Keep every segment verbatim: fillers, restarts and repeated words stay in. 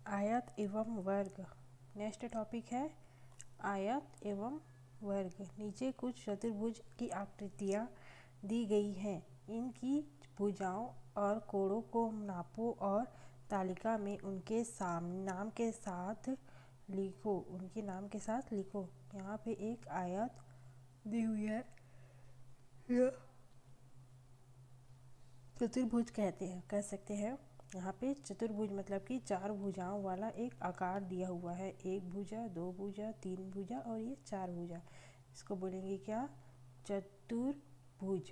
आयत एवं वर्ग। नेक्स्ट टॉपिक है आयत एवं वर्ग। नीचे कुछ चतुर्भुज की आकृतियाँ दी गई हैं। इनकी भुजाओं और कोणों को नापो और तालिका में उनके साम नाम के साथ लिखो उनके नाम के साथ लिखो। यहाँ पे एक आयत दी हुई है, यह चतुर्भुज कहते हैं कह सकते हैं। यहाँ पे चतुर्भुज मतलब कि चार भुजाओं वाला एक आकार दिया हुआ है। एक भुजा, दो भुजा, तीन भुजा और ये चार भुजा। इसको बोलेंगे क्या? चतुर्भुज।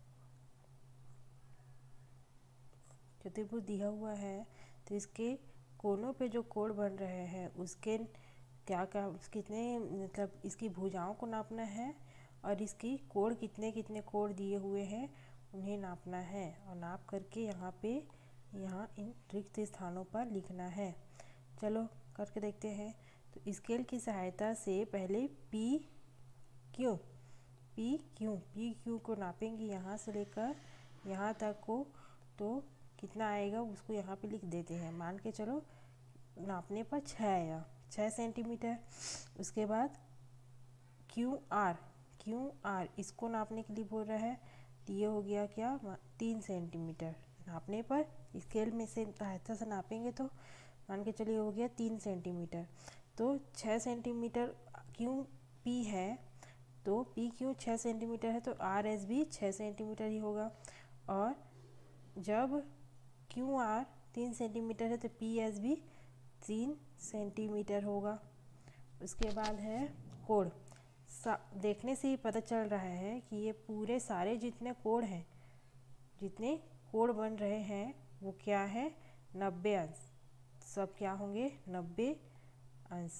चतुर्भुज दिया हुआ है तो इसके कोनों पे जो कोण बन रहे हैं उसके क्या क्या कितने मतलब इसकी भुजाओं को नापना है और इसकी कोण कितने कितने कोण दिए हुए हैं उन्हें नापना है और नाप करके यहाँ पे यहाँ इन रिक्त स्थानों पर लिखना है। चलो करके देखते हैं। तो स्केल की सहायता से पहले P Q P Q P Q को नापेंगे यहाँ से लेकर यहाँ तक को, तो कितना आएगा उसको यहाँ पे लिख देते हैं। मान के चलो नापने पर छः आया, छः सेंटीमीटर। उसके बाद क्यू आर क्यू आर इसको नापने के लिए बोल रहा है तो ये हो गया क्या? तीन सेंटीमीटर। नापने पर स्केल में से सहायता से नापेंगे तो मान के चलिए हो गया तीन सेंटीमीटर। तो छः सेंटीमीटर क्यू पी है तो पी क्यू छः सेंटीमीटर है तो आर एस भी छः सेंटीमीटर ही होगा। और जब क्यू आर तीन सेंटीमीटर है तो पी एस भी तीन सेंटीमीटर होगा। उसके बाद है कोण। देखने से ही पता चल रहा है कि ये पूरे सारे जितने कोण हैं जितने कोण बन रहे हैं वो क्या है? नब्बे अंश। सब क्या होंगे? नब्बे अंश।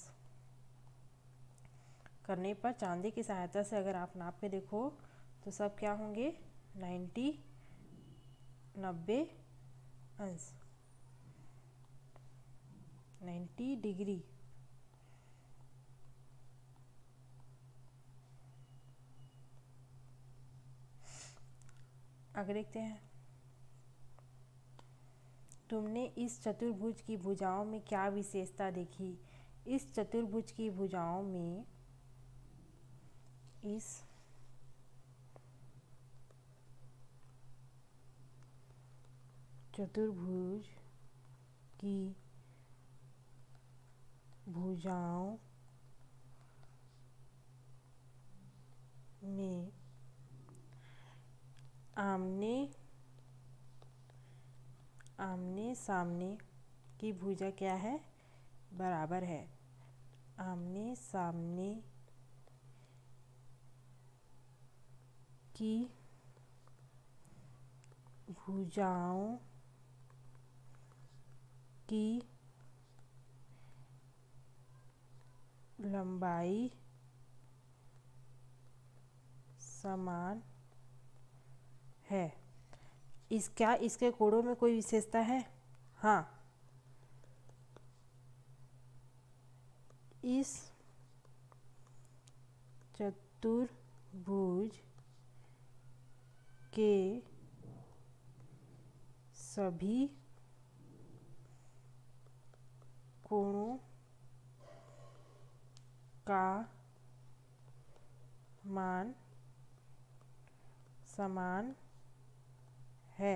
करने पर चांदी की सहायता से अगर आप नाप के देखो तो सब क्या होंगे? नाइन्टी नब्बे अंश, नाइन्टी डिग्री। आगे देखते हैं। तुमने इस चतुर्भुज की भुजाओं में क्या विशेषता देखी? इस चतुर्भुज की भुजाओं में इस चतुर्भुज की भुजाओं में आमने आमने सामने की भुजा क्या है? बराबर है। आमने सामने की भुजाओं की लंबाई समान है। इस क्या इसके कोणों में कोई विशेषता है? हाँ, इस चतुर्भुज के सभी कोणों का मान समान है,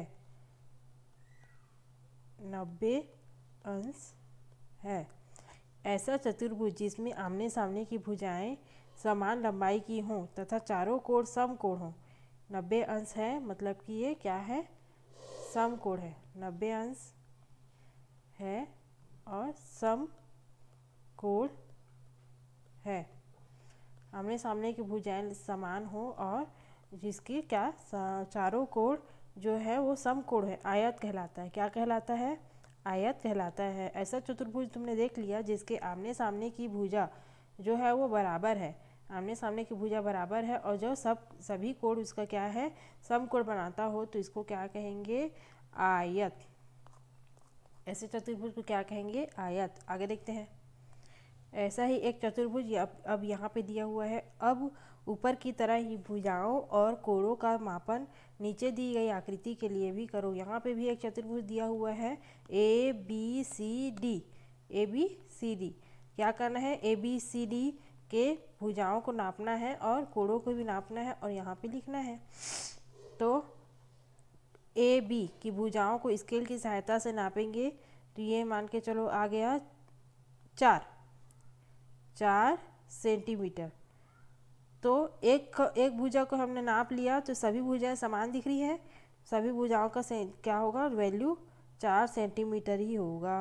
नब्बे अंश है। ऐसा चतुर्भुज जिसमें आमने सामने की भुजाएं समान लंबाई की हों तथा चारों कोण समकोण हों, नब्बे अंश है। मतलब कि ये क्या है? समकोण है। नब्बे अंश है और समकोण है। आमने सामने की भुजाएं समान हो और जिसकी क्या चारों कोण जो है वो समकोण है, आयत कहलाता है। क्या कहलाता है? आयत कहलाता है। ऐसा चतुर्भुज तुमने देख लिया जिसके आमने सामने की भुजा जो है वो बराबर है। आमने सामने की भुजा बराबर है और जो सब सभी कोण उसका क्या है? समकोण बनाता हो तो इसको क्या कहेंगे? आयत। ऐसे चतुर्भुज को क्या कहेंगे? आयत। आगे देखते हैं। ऐसा ही एक चतुर्भुज अब अब यहाँ पे दिया हुआ है। अब ऊपर की तरह ही भुजाओं और कोणों का मापन नीचे दी गई आकृति के लिए भी करो। यहाँ पे भी एक चतुर्भुज दिया हुआ है A B C D. A B C D. क्या करना है, ए बी सी डी के भुजाओं को नापना है और कोणों को भी नापना है और यहाँ पे लिखना है। तो ए बी की भुजाओं को स्केल की सहायता से नापेंगे तो ये मान के चलो आ गया चार चार सेंटीमीटर। तो एक एक भुजा को हमने नाप लिया तो सभी भुजाएं समान दिख रही है, सभी भुजाओं का से क्या होगा वैल्यू चार सेंटीमीटर ही होगा,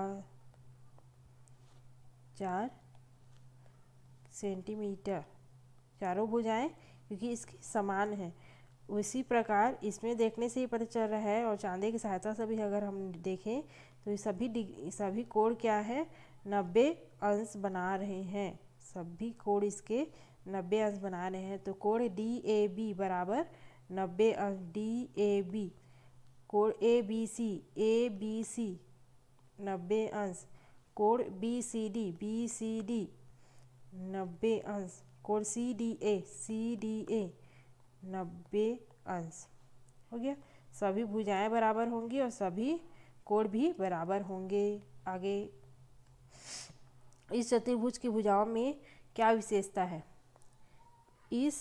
चार सेंटीमीटर चारों भुजाएं, क्योंकि इसकी समान है। उसी प्रकार इसमें देखने से ही पता चल रहा है और चांदे की सहायता से भी अगर हम देखें तो ये सभी सभी कोण क्या है, नब्बे अंश बना रहे हैं, सभी कोण इसके नब्बे अंश बना रहे हैं। तो कोण डी ए बी बराबर नब्बे अंश, डी ए बी। कोण ए बी सी, ए बी सी नब्बे अंश। कोण B C D, B C D नब्बे अंश। कोण सी डी ए, सी डी ए नब्बे अंश। हो गया, सभी भुजाएं बराबर होंगी और सभी कोण भी बराबर होंगे। आगे इस चतुर्भुज की भुजाओं में क्या विशेषता है, इस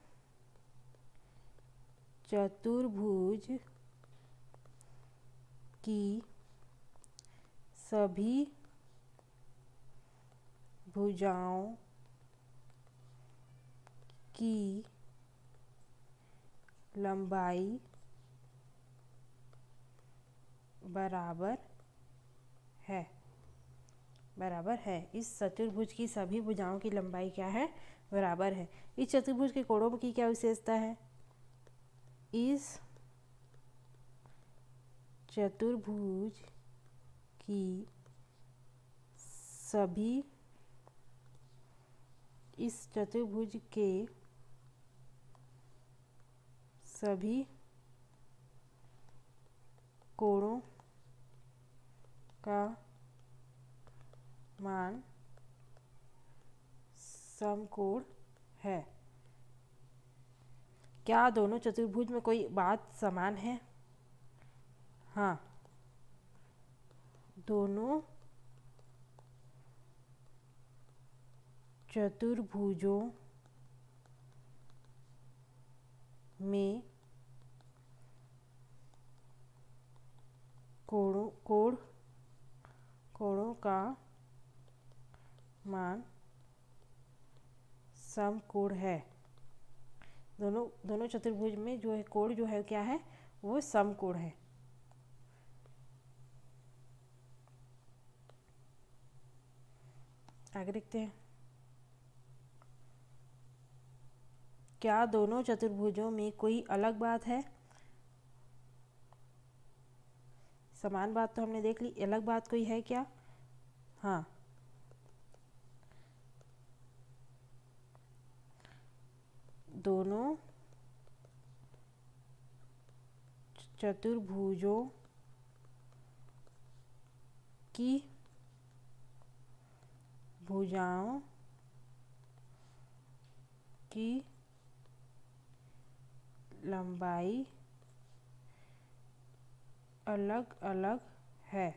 चतुर्भुज की सभी भुजाओं की लंबाई बराबर है, बराबर है। इस चतुर्भुज की सभी भुजाओं की लंबाई क्या है, बराबर है। इस चतुर्भुज के कोणों की क्या विशेषता है, इस चतुर्भुज की सभी इस चतुर्भुज के सभी कोणों का मान समकोण है। क्या दोनों चतुर्भुज में कोई बात समान है, हाँ, दोनों चतुर्भुजों में कोणों कोण कोणों का मान समकोण है। दोनों दोनों चतुर्भुज में जो है कोण जो है क्या है, वो समकोण है। आगे देखते हैं, क्या दोनों चतुर्भुजों में कोई अलग बात है, समान बात तो हमने देख ली, अलग बात कोई है क्या, हाँ, दोनों चतुर्भुजों की भुजाओं की लंबाई अलग अलग है,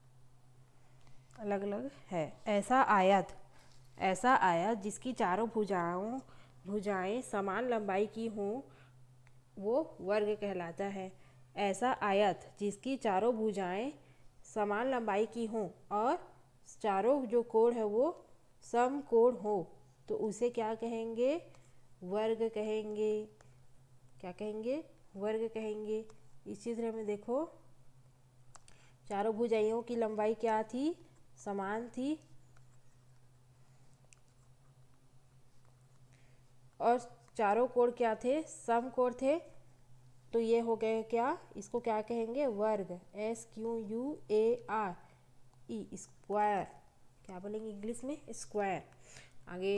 अलग अलग है। ऐसा आयत ऐसा आयत जिसकी चारों भुजाओं भुजाएं समान लंबाई की हों वो वर्ग कहलाता है। ऐसा आयत जिसकी चारों भुजाएं समान लंबाई की हों और चारों जो कोण है वो समकोण हो तो उसे क्या कहेंगे, वर्ग कहेंगे। क्या कहेंगे, वर्ग कहेंगे। इस चित्र में देखो, चारों भुजाइयों की लंबाई क्या थी, समान थी और चारों कोण क्या थे, समकोण थे। तो ये हो गए क्या, इसको क्या कहेंगे, वर्ग, S Q U A R E, square. क्या बोलेंगे इंग्लिश में, स्क्वायर। आगे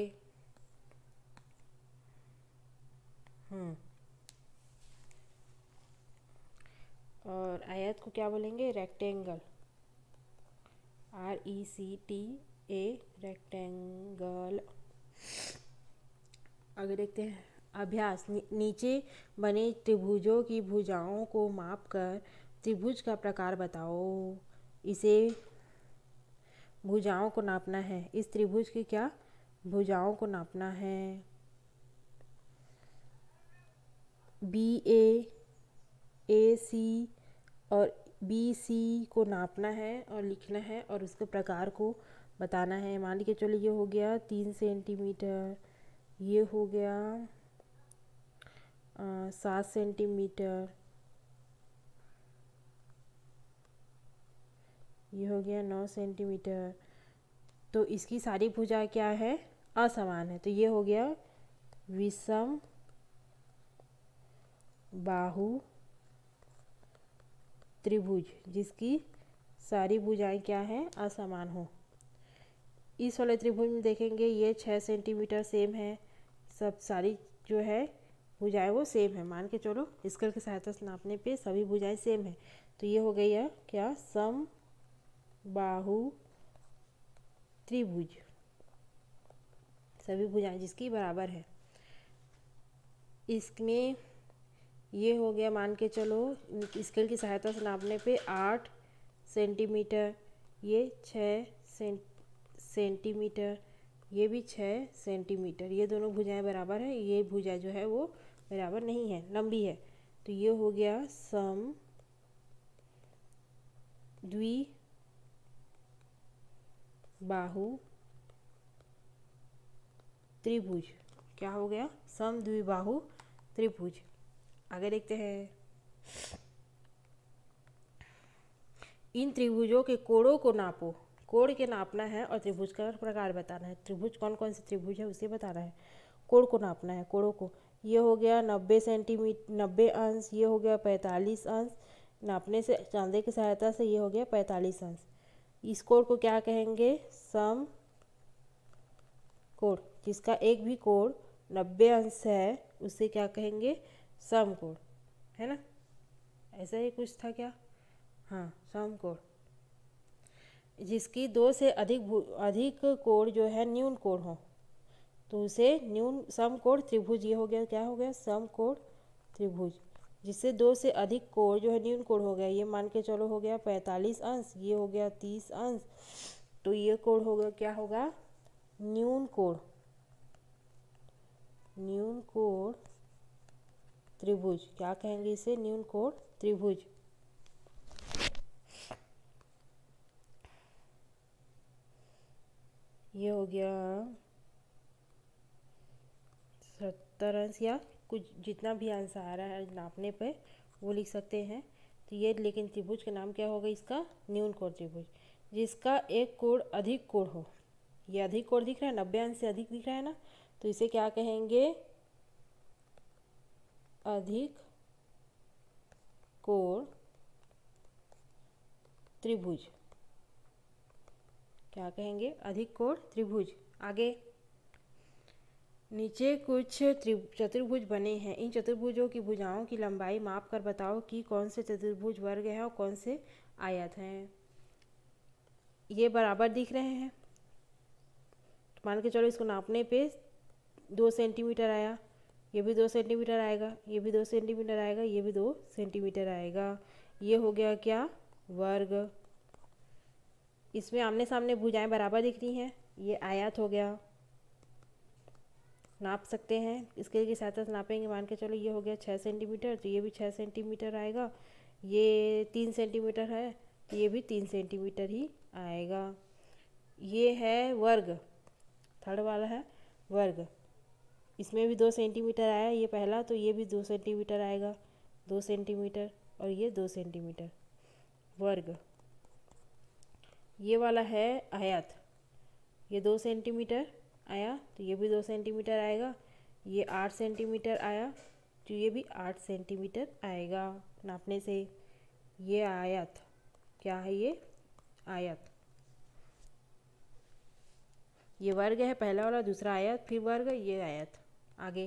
हम्म और आयत को क्या बोलेंगे, rectangle, R E C T A, rectangle. आगे देखते हैं, अभ्यास। नी, नीचे बने त्रिभुजों की भुजाओं को मापकर त्रिभुज का प्रकार बताओ। इसे भुजाओं को नापना है। इस त्रिभुज की क्या भुजाओं को नापना है। बी ए, ए सी और बी सी को नापना है और लिखना है और उसके प्रकार को बताना है। मान लीजिए चलो ये हो गया तीन सेंटीमीटर, ये हो गया सात सेंटीमीटर, ये हो गया नौ सेंटीमीटर। तो इसकी सारी भुजा क्या है असमान है। तो ये हो गया विषम बाहु त्रिभुज जिसकी सारी भुजाएं क्या हैं असमान हो। इस वाले त्रिभुज में देखेंगे ये छः सेंटीमीटर सेम है, सब सारी जो है भुजाएं वो सेम है। मान के चलो स्केल की सहायता से नापने पे सभी भुजाएं सेम है। तो ये हो गई है क्या सम बाहु त्रिभुज, सभी भुजाएं जिसकी बराबर है। इसमें ये हो गया मान के चलो स्केल की सहायता से नापने पे आठ सेंटीमीटर, ये छः सेंट सेंटीमीटर, ये भी छः सेंटीमीटर। ये दोनों भुजाएं बराबर है, ये भुजा जो है वो बराबर नहीं है, लंबी है। तो ये हो गया सम द्वि बाहु त्रिभुज। क्या हो गया सम द्विबाहु त्रिभुज। आगे देखते हैं। इन त्रिभुजों के कोणों को नापो। कोण के नापना है और त्रिभुज का प्रकार बताना है। त्रिभुज कौन कौन से त्रिभुज है उसे बताना है। कोण को नापना है। कोणों को ये हो गया नब्बे सेंटीमीटर नब्बे अंश, ये हो गया पैंतालीस अंश। नापने से चांदे की सहायता से ये हो गया पैंतालीस अंश। इस कोण को क्या कहेंगे सम कोण। जिसका एक भी कोण नब्बे अंश है उसे क्या कहेंगे समकोण, है ना। ऐसा ही कुछ था क्या, हाँ समकोण। जिसकी दो से अधिक अधिक कोण जो है न्यून कोण हो तो उसे न्यून समकोण त्रिभुज। ये हो गया क्या हो गया समकोण त्रिभुज। जिससे दो से अधिक कोण जो है न्यून कोण हो गया। ये मान के चलो हो गया पैंतालीस अंश, ये हो गया तीस अंश। तो ये कोण होगा क्या होगा न्यून कोण, न्यून कोण त्रिभुज। क्या कहेंगे इसे न्यून कोण त्रिभुज। ये हो गया सत्तर अंश या कुछ जितना भी अंश आ रहा है नापने पे वो लिख सकते हैं। तो ये लेकिन त्रिभुज का नाम क्या होगा इसका न्यून कोण त्रिभुज। जिसका एक कोण अधिक कोण हो। ये अधिक कोण दिख रहा है, नब्बे अंश से अधिक दिख रहा है ना, तो इसे क्या कहेंगे अधिक कोण त्रिभुज। क्या कहेंगे अधिक कोण त्रिभुज। आगे नीचे कुछ चतुर्भुज बने हैं। इन चतुर्भुजों की भुजाओं की लंबाई माप कर बताओ कि कौन से चतुर्भुज वर्ग है और कौन से आयत हैं। ये बराबर दिख रहे हैं, मान के चलो इसको नापने पे दो सेंटीमीटर आया, ये भी दो सेंटीमीटर आएगा, ये भी दो सेंटीमीटर आएगा, ये भी दो सेंटीमीटर आएगा। ये हो गया क्या वर्ग। इसमें आमने सामने भुजाएं बराबर दिख रही हैं। ये आयत हो गया, नाप सकते हैं स्केल की सहायता से नापेंगे। मान के चलो ये हो गया छः सेंटीमीटर, तो ये भी छः सेंटीमीटर आएगा। ये तीन सेंटीमीटर है तो ये भी तीन सेंटीमीटर ही आएगा। ये है वर्ग, थर्ड वाला है वर्ग। इसमें भी दो सेंटीमीटर आया ये पहला, तो ये भी दो सेंटीमीटर आएगा, दो सेंटीमीटर और ये दो सेंटीमीटर वर्ग। ये वाला है आयत, ये दो सेंटीमीटर आया तो ये भी दो सेंटीमीटर आएगा। ये आठ सेंटीमीटर आया तो ये भी आठ सेंटीमीटर आएगा नापने से। ये आयत क्या है ये आयत। ये वर्ग है पहला वाला, दूसरा आयत, फिर वर्ग, ये आयत। आगे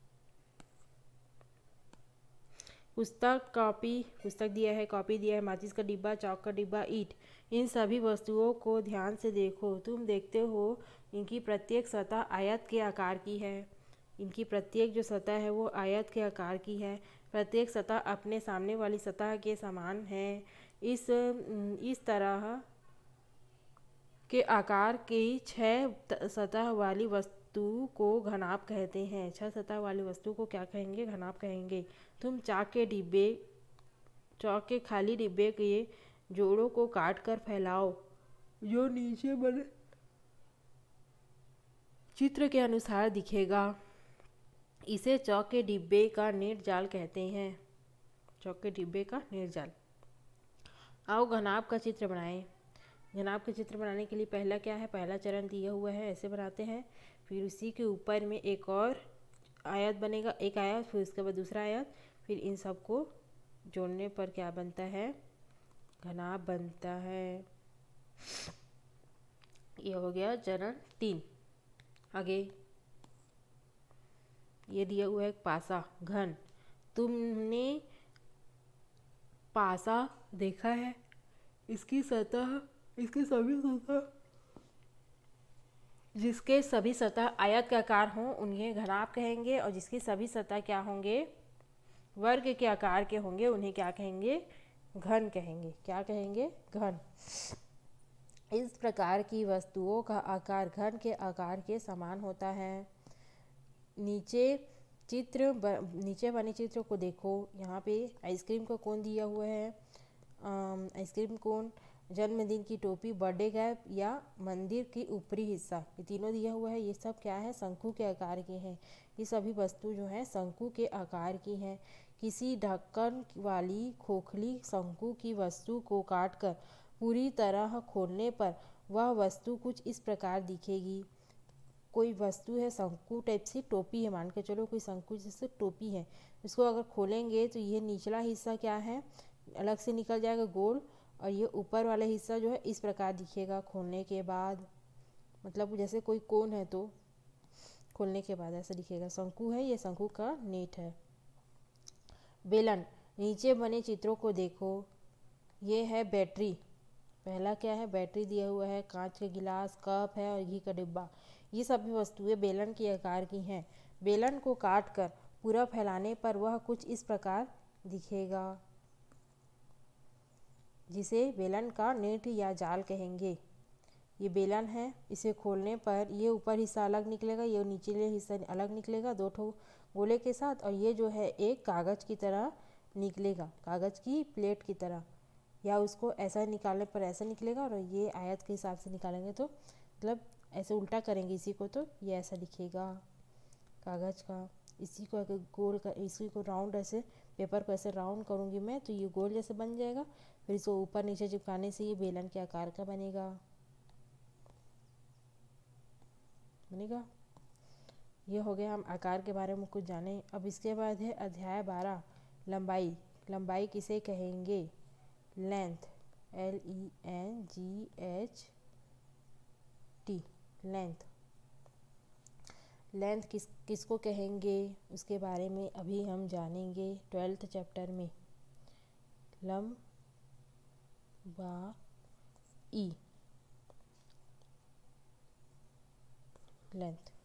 पुस्तक, कॉपी, पुस्तक दिया है, कॉपी दिया है, माचिस का डिब्बा, चौक का डिब्बा, ईंट। इन सभी वस्तुओं को ध्यान से देखो। तुम देखते हो इनकी प्रत्येक सतह आयत के आकार की है। इनकी प्रत्येक जो सतह है वो आयत के आकार की है। प्रत्येक सतह अपने सामने वाली सतह के समान है। इस इस तरह के आकार की छह सतह वाली वस्तु को घनाभ कहते हैं। छह सतह वाली वस्तु को क्या कहेंगे? घनाभ कहेंगे। तुम चाक के डिब्बे चौक के खाली डिब्बे के जोड़ों को काट कर फैलाओ, जो नीचे बने चित्र के अनुसार दिखेगा। इसे चौक के डिब्बे का नेट जाल कहते हैं। चौक के डिब्बे का नेट जाल। आओ घनाभ का चित्र बनाएं। घनाभ का चित्र बनाने के लिए पहला क्या है? पहला चरण दिया हुआ है, ऐसे बनाते हैं। फिर उसी के ऊपर में एक और आयत बनेगा, एक आयत, फिर उसके बाद दूसरा आयत, फिर इन सबको जोड़ने पर क्या बनता है? घनाभ बनता है। ये हो गया चरण तीन। आगे ये दिया हुआ है एक पासा घन। तुमने पासा देखा है? इसकी सतह इसके सभी सतह जिसके सभी सतह आयत का आकार हों उन्हें घनाभ कहेंगे, और जिसकी सभी सतह क्या होंगे? वर्ग के आकार के होंगे, उन्हें क्या कहेंगे? घन कहेंगे। क्या कहेंगे? घन। इस प्रकार की वस्तुओं का आकार घन के आकार के समान होता है। नीचे चित्र ब, नीचे बने चित्र को देखो। यहाँ पे आइसक्रीम का कोन दिया हुआ है। आइसक्रीम कोन, जन्मदिन की टोपी, बर्थडे कैप या मंदिर की ऊपरी हिस्सा, ये तीनों दिया हुआ है। ये सब क्या है? शंकु के आकार के हैं। ये सभी वस्तु जो है शंकु के आकार की हैं। किसी ढक्कन वाली खोखली शंकु की वस्तु को काटकर पूरी तरह खोलने पर वह वस्तु कुछ इस प्रकार दिखेगी। कोई वस्तु है शंकु टाइप से, टोपी है, मान के चलो कोई शंकु जैसे टोपी है। इसको अगर खोलेंगे तो ये निचला हिस्सा क्या है? अलग से निकल जाएगा गोल, और ये ऊपर वाला हिस्सा जो है इस प्रकार दिखेगा खोलने के बाद। मतलब जैसे कोई कोन है तो खोलने के बाद ऐसा दिखेगा। शंकु है, ये शंकु का नेट है। बेलन। नीचे बने चित्रों को देखो। ये है बैटरी। पहला क्या है? बैटरी दिया हुआ है, कांच के गिलास, कप है और घी का डिब्बा। ये सभी वस्तुएं बेलन के आकार की हैं। बेलन को काट कर पूरा फैलाने पर वह कुछ इस प्रकार दिखेगा, जिसे बेलन का नेट या जाल कहेंगे। ये बेलन है, इसे खोलने पर ये ऊपर हिस्सा अलग निकलेगा, ये नीचे हिस्सा अलग निकलेगा दो ठो गोले के साथ, और ये जो है एक कागज की तरह निकलेगा, कागज की प्लेट की तरह, या उसको ऐसा निकालने पर ऐसा निकलेगा, और ये आयत के हिसाब से निकालेंगे तो मतलब ऐसे उल्टा करेंगे इसी को तो ये ऐसा दिखेगा कागज का। इसी को अगर गोल कर, इसी को राउंड ऐसे पेपर को ऐसे राउंड करूँगी मैं तो ये गोल जैसे बन जाएगा। फिर इसको ऊपर नीचे चिपकाने से ये बेलन के आकार का बनेगा बनेगा ये हो गया, हम आकार के बारे में कुछ जाने। अब इसके बाद है अध्याय बारह, लंबाई। लंबाई किसे कहेंगे? Length, L E N G H T, length. Length किस किसको कहेंगे उसके बारे में अभी हम जानेंगे ट्वेल्थ चैप्टर में। लंबाई, लेंथ।